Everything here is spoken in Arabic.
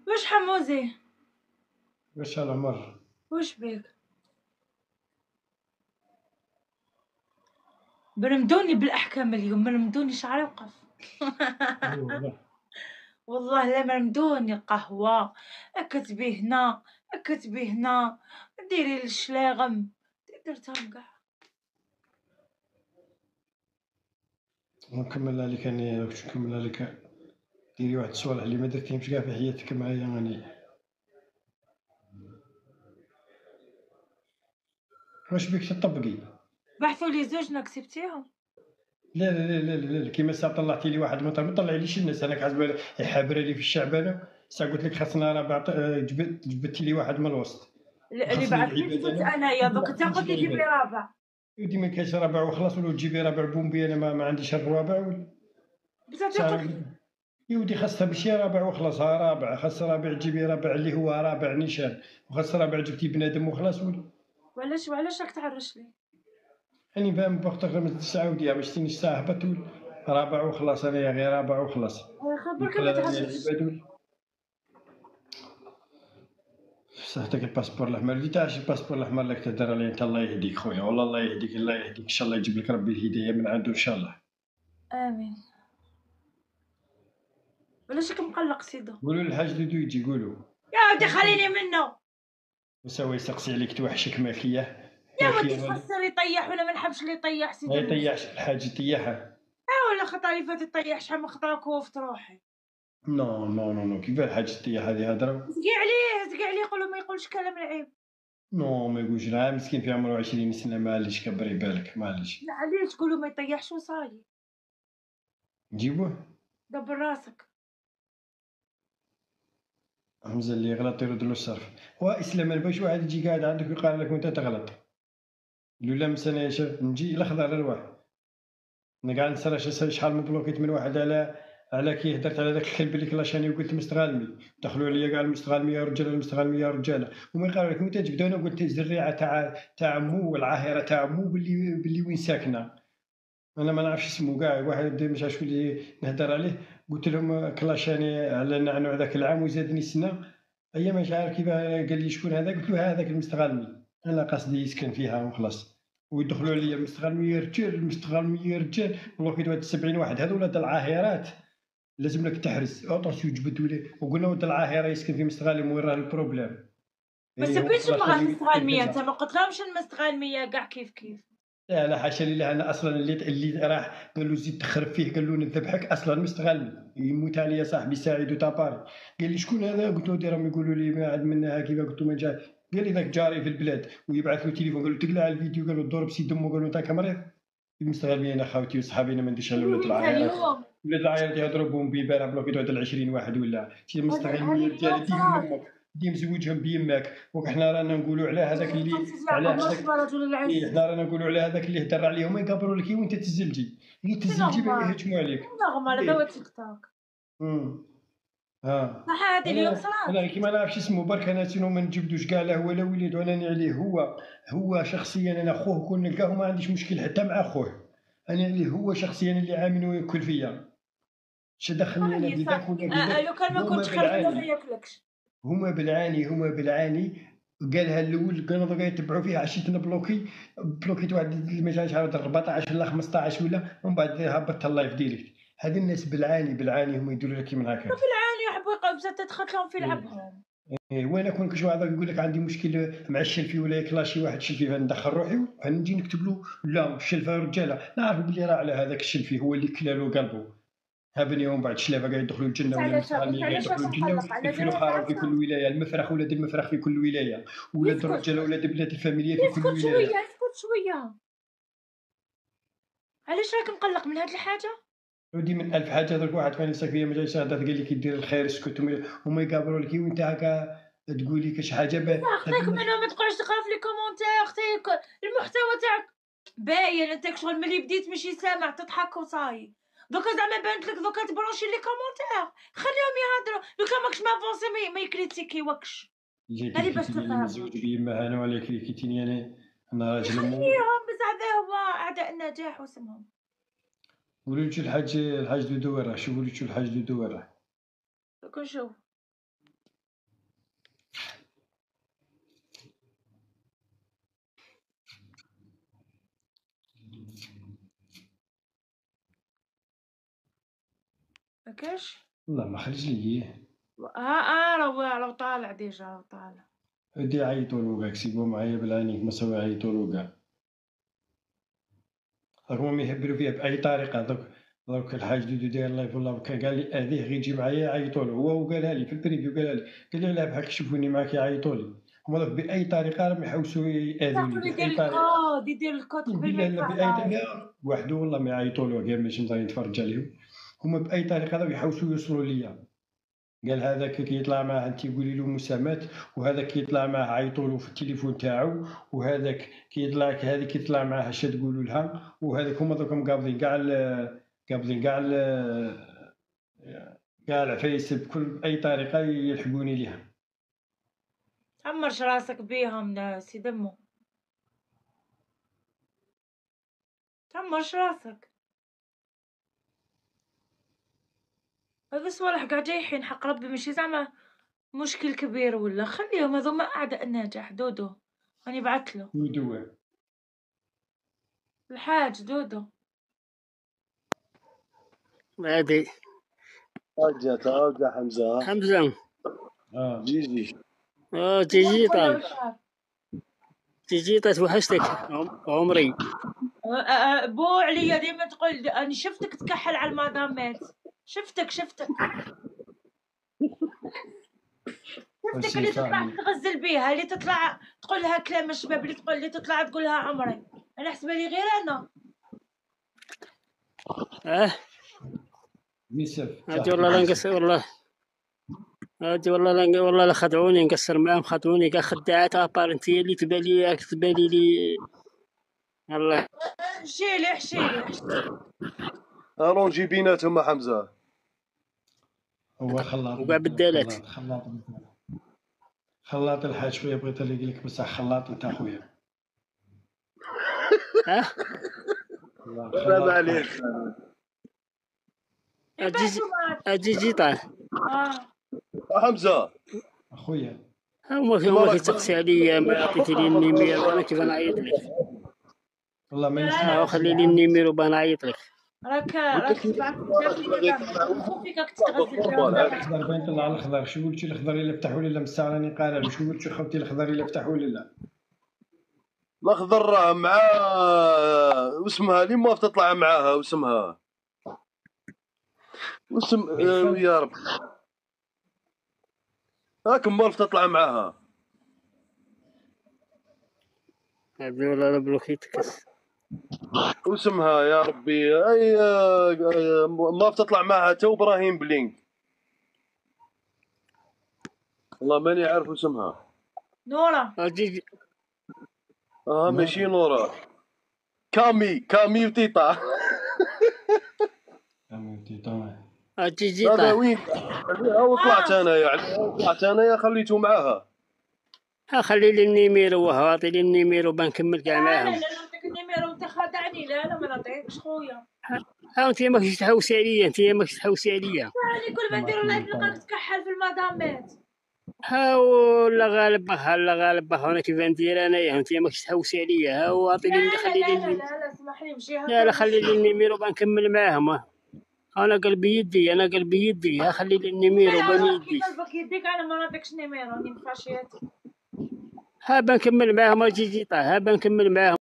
واش حموزي؟ واش العمر؟ واش بيك؟ برمدوني بالاحكام اليوم، برمدوني شعري وقف. والله لا مرمدوني قهوه، كتبي هنا كتبي هنا، ديري الشلاغم درتهم كاع. نكمل لك انا باش نكمل لك. ديري واحد الصوالح اللي ما درتيهمش كاع في حياتك معايا راني. واش بيك تطبقي؟ بعثوا لي زوجنا كسبتيهم. لا لا لا لا لا, لا. كيما سا طلعتي لي واحد ما طلعليش الناس، انا كحسب حابره لي في الشعب انا. سا قلت لك خاصنا راه جبت لي واحد من الوسط. اللي خاصني بعث لي العباد جبت انا انايا، دوك انت واحد قلت لي جيب لي العباد. رابع. ودي ما كاينش رابع وخلاص، ولا تجيبي رابع بومبي انا ما عنديش الروابع بصح يا ودي خاصها ماشي رابع وخلاص، ها رابع خاص رابع تجيبي رابع اللي هو رابع نيشان، وخاص رابع جبتي بنادم وخلاص وعلاش راك تعرش لي؟ راني فاهم بوقت ما تسعاوديها باش تيني الساعة هبط رابع وخلاص، انا غير رابع وخلاص. برك ما تعرش. العباد صح داك الباسبور الأحمر اللي تاعش الباسبور الأحمر راك تهدر عليه انت، الله يهديك خويا، والله الله يهديك الله يهديك، إن شاء الله يجيب لك ربي الهداية من عنده إن شاء الله. امين. علاش راك مقلق سيدو؟ قولوا للحاج دودو يجي قولوا. يا ودي خليني منه. وساوي يسقسي عليك توحشك ماكية. يا ودي خسر يطيح ولا ما نحبش اللي يطيح سيدي. ما يطيحش الحاج يطيحها. ولا خطري فات يطيح شحال من خطره كوفت روحي. نو نو نو نو كيفاه الحاج يطيح هذه هضرة. زقي عليه قولوا ما يقولش كلام العيب. نو ما يقولش لا مسكين في عمره 20 سنة معليش كبري بالك معليش. لا علاش تقولوا ما يطيحش وصاي. نجيبوه. دبر راسك. حمزة اللي يغلط يرد له الصرف. واسلام ما باش واحد يجي قاعد عندك ويقال لك وانت تغلط. لولا مسنا نجي الاخضر الواح. انا قاعد نسرى شحال من بلوكيت من واحد على كي هدرت على داك الكلب اللي كلاشاني وقلت مستغالمي، دخلوا عليا كاع المستغالمي يا رجال المستغالمي يا رجاله، وما قالوا لك متى تبداو. انا قلت الزريعه تاع مو والعاهره تاع مو باللي وين ساكنه. انا ما نعرفش اسمه كاع، واحد مش عارف شكون اللي نهدر عليه. قلت لهم كلاشاني على النعنوع ذاك العام وزادني سنه. ايا مش عارف كيف قال لي شكون هذا، قلت له هذاك المستغالمي. انا قصدي يسكن فيها وخلاص. ويدخلوا عليا المستغالمي يا رجال المستغالمي يا رجال، والله كي 70 واحد هذو ولاد العاهرات. لازم لك تحرس اطاسيو جبدوا لي وقلنا ولد العاهره يسكن في مستغالم وين راه البروبليم. ما سبيتش بغا المستغالميه، انت ما قلتلهمش المستغالميه كاع كيف. لا لا حاشا لله، انا اصلا اللي راح قال له زيد تخرب فيه، قال له نذبحك اصلا مستغلي يموت عليا صاحبي سعيد تاباري. قال لي شكون هذا، قلت له راهم يقولوا لي ما عاد منها كيف، قلت له ما جاي. قال لي ذاك جاري في البلاد، ويبعث له تليفون قال له تقلع الفيديو، قال له ضرب سي دمه، قال له انت مريض. المستغلين انا خاوتي وصحابي انا ما نديرش على ولاد العائلات. ولاد العائلات يهضروا بهم بيبان بلوكي واحد 20 واحد ولا شي مستغلين رجال ديهم امك دي مزوجهم بيماك. وحنا رانا نقولوا على هذاك اللي على هذاك حنا رانا نقولوا على هذاك اللي هدر عليهم يقبروا لك وانت تزلجي، هي تزلجي يهجموا عليك. نورمال هذا هو تيك توك. ها هذه اليوم صرات. انا كيما نعرفش اسمه برك، انا شنو ما نجبدوش كاع لا هو لا وليدو، انا عليه هو شخصيا. انا خوه كون نلقاه ما عنديش مشكل حتى مع خوه. انا اللي هو شخصيا اللي عامل وياكل فيا. اش دخلني انا بذاك ولا بذاك. لو كان ما كنتش خليته ما ياكلكش. هما بالعاني قالها الاول كانوا دوكا يتبعوا فيه، عشيتنا بلوكيت واحد ما جاش عاود 14 ولا 15 ولا ومن بعد هبطت اللايف ديريكت. هذه الناس بالعاني هما يديروا لك كيما هكا. بالعاني يحبوا بزاف تدخل لهم في لعبهم. وين كون كل واحد يقول لك عندي مشكل مع الشلفي ولا يكلاشي واحد شلفي فندخل روحي فنجي نكتب له لا الشلفه رجاله، نعرف بلي راه على هذاك الشلفي هو اللي كلالو قلبه. هبني ومن بعد شلافه قاعد يدخلوا الجنه ولا المستغني قاعد يدخلوا الجنه، يكفلوا خراب في كل ولايه، المفرخ ولاد المفرخ في كل ولايه، ولاد الرجاله ولاد البنات الفاميليه في كل ولايه. اسكت شويه. علاش راك مقلق من هاد الحاجه؟ ودي من 1000 حاجه، درك واحد فاني فيا ما جايش هذا قال لك يدير الخير اسكت وما يقابلوا لك وانت هكا تقولي كاش حاجه اختيك منهم ما تقعدش تقرا في لي كومونتير. اختي المحتوى تاعك باين، انت شغل ملي بديت ماشي سامع تضحك وصاي. دوكا زعما بانت لك دوكا تبرونشي لي كومونتير، خليهم يهضروا. دوكا ماكش مافونسي ما يكريتيكيوكش. هذه باش تفهم. مزوج بيما انا ولا كريكيتيني انا راجل مو. خليهم بصح هذا هو اعداء النجاح واسمهم. قولوا لي الحاج دودو وراه، شوفوا لي الحاج دودو وراه. كنشوف كاش والله ما خرج لي. راه طالع ديجا راه طالع. ودي عيطولو كاع كسيبو معايا بالعينيك ما سوى عيطولو كاع. راهم يهبلوا فيه بأي طريقة. دوك الحاج دودو داير لايف والله كان قال لي غير يجي معايا يعيطولو، هو وقالها لي في البريفيو قالها لي، قال لي علاه بحال كيشوفوني معاك يعيطوا لي. هما دوك بأي طريقة راهم يحوسوا يأذوني يدير بأي طريقة. الكود يدير الكود قبل ما بالله لا يطلع بأي لايف. طريقة وحدو والله ما يعيطولو غير باش نبدا نتفرج عليهم. هما بأي طريقة راهم يحوسوا يوصلوا ليا. قال هذاك كيطلع معاه انت قولي له مسامات، وهذاك كيطلع معاه عيطوا له في التليفون تاعو، وهذاك كيطلع هذيك كيطلع معاه اش تقولوا لها، وهذاك هما دوك مقابضين كاع قابضين كاع العفايس بأي طريقة يلحقوني ليها. عمرش راسك بيهم ناس يدمو، تعمرش راسك. هذا صوالح قاعد جايحين حق ربي، ماشي زعما مشكل كبير ولا. خليهم هذوما أعداء النجاح. دودو راني بعتلو ودوا الحاج دودو. هادي تعال حمزة. حمزة جيجي جيجيطة جيجيطة توحشتك عمري. بو عليا ديما تقول أنا شفتك تكحل على المدامات. شفتك اللي تطلع تغزل بيها، اللي تطلع تقول لها كلام الشباب، اللي تقول اللي تطلع تقول لها عمري. انا حسبه لي غير انا. هادي والله لا نقصر والله. هادي والله لا خدعوني نقصر معاهم، خدعوني كاع خداعات ابارنتي اللي تبالي لي الله. حشيلي رونجي بيناتهم حمزة. هو خلاط وكاع بدالات. خلاط الحاج خويا بغيت نلقي لك بصح خلاط انت خويا. لا معليش. جيجيطة حمزة اخويا هما كيتقسي عليا، ما عطيتي لي النيميرو انا كيف نعيط لك. والله ما يسمع. خلي لي النيميرو بنعيط لك. راك تبعت خوفيك راك تغزل. الخضر باين طلع الخضر. شو قلتي الخضر اللي فتحوا لي لا مسا راني قارع. شو قلتي خوتي الخضر اللي فتحوا لي لا الاخضر راه مع واسمها اللي ما تطلع معاها واسمها يا رب هاك مالف تطلع معاها. هادي والله لا بلوكيتك واسمها يا ربي اي ما تطلع معها تو ابراهيم بلينك. والله ماني عارف اسمها. نورا ماشي نورا. كامي وتيتا. هذا وين طلعت انا يعني خليته معاها. خلي لي النيميرو وهاطي لي النيميرو بنكمل كاع معاهم. لا نعطيك النيميرو انت خادعني. لا ما نعطيكش خويا. انت ماكش تحوسي عليا. يعني كل ما ندير لايف نلقاك تكحل في المدامات. لا غالب انا كيف ندير انايا. انت ماكش تحوسي عليا. هاو عطي لي خلي لي. لا اسمح لي مشي لا خلي لي النيميرو بنكمل معاهم. انا قلبي يدي. خلي لي النيميرو بني يدي. قلبك يديك انا ما نعطيكش نيميرو. راني مفاشياتي. بنكمل معاهم. جيجيطة بنكمل معاهم.